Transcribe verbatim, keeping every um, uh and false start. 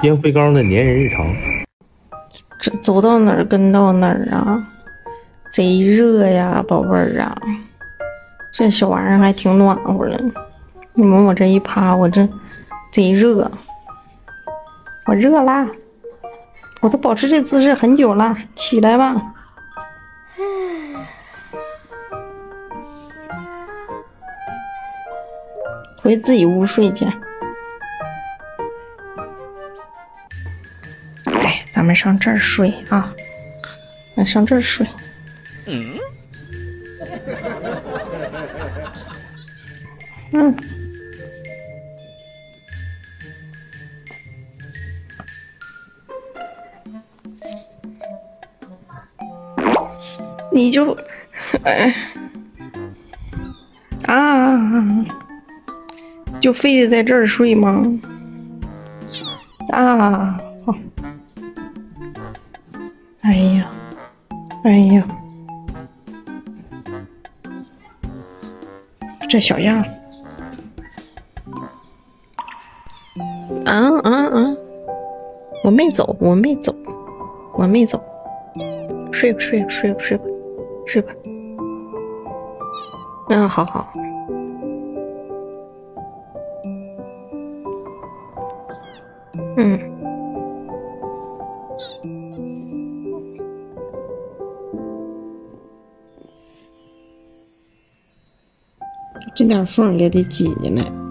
烟灰缸的粘人日常。 这走到哪儿跟到哪儿啊，贼热呀，宝贝儿啊！这小玩意儿还挺暖和的。你们我这一趴，我这贼热，我热啦！我都保持这姿势很久了，起来吧。回自己屋睡去。哎，咱们上这儿睡啊！咱上这儿睡。嗯。嗯。你就，哎，啊，就非得在这儿睡吗？啊，好，哎呀，哎呀，这小样儿，啊啊啊！我没走，我没走，我没走，睡吧睡吧睡吧睡吧睡吧。嗯，好好。嗯。这点缝也得挤进来。